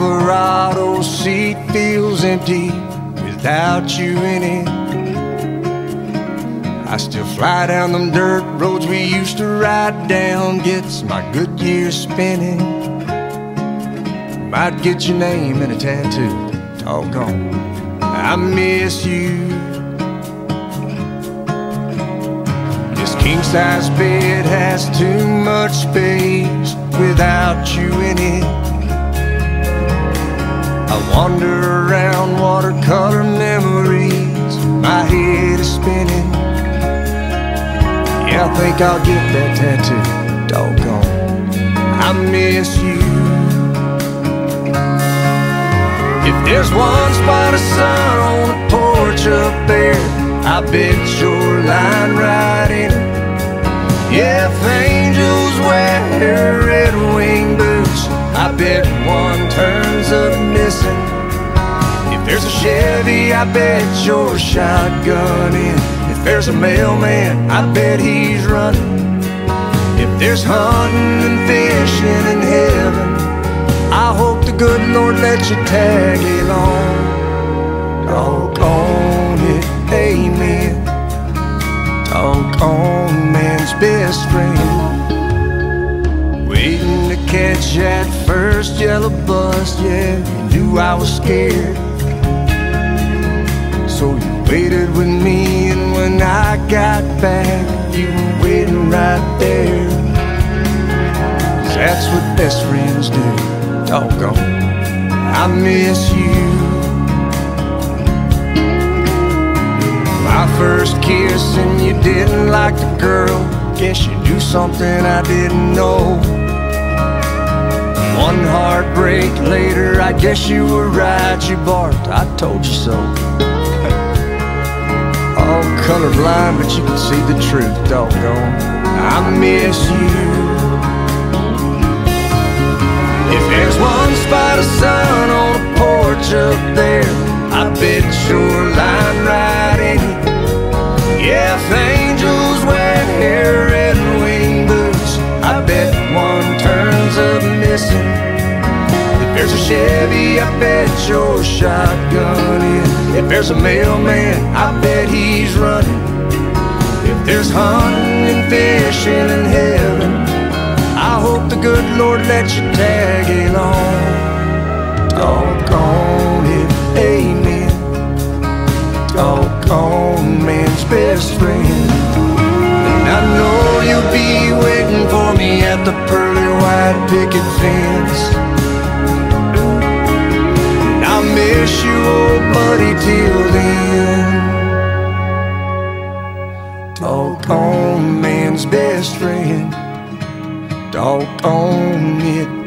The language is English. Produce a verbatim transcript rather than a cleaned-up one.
Silverado seat feels empty without you in it. I still fly down them dirt roads we used to ride down, gets my Goodyear spinning. Might get your name in a tattoo, doggone, I miss you. This king-size bed has too much space without you in it. I wander around watercolor memories, my head is spinning. Yeah, I think I'll get that tattoo, doggone, I miss you. If there's one spot of sun on the porch up there, I bet you're lying right in it. Yeah, if angels wear red wing boots, I bet one turns up missin. If there's a Chevy, I bet you're shotgunnin. If there's a mailman, I bet he's running. If there's hunting and fishing in heaven, I hope the good Lord lets you tag along. Doggone it, amen. Doggone man's best friend. Waiting to catch that first yellow bus, yeah, you knew I was scared. So you waited with me, and when I got back, you were waiting right there. 'Cause that's what best friends do, doggone, I miss you. My first kiss and you didn't like the girl, guess you knew something I didn't know. One heartbreak later, I guess you were right, you barked, I told you so. All colorblind, but you can see the truth, doggone, I miss you. If there's one spot of sun on a porch up there, I bet you're lying right in it. Yeah, if angels wear red wing boots, I bet one turns up missing. If there's a Chevy, I bet you're shotgunning. If there's a mailman, I bet he's running. If there's hunting and fishing in heaven, I hope the good Lord lets you tag along. Doggone it, amen. Doggone man's best friend. And I know you'll be waiting for me at the pearly white picket fence. And I'll miss you, old buddy, till then. Doggone man's best friend. Doggone it.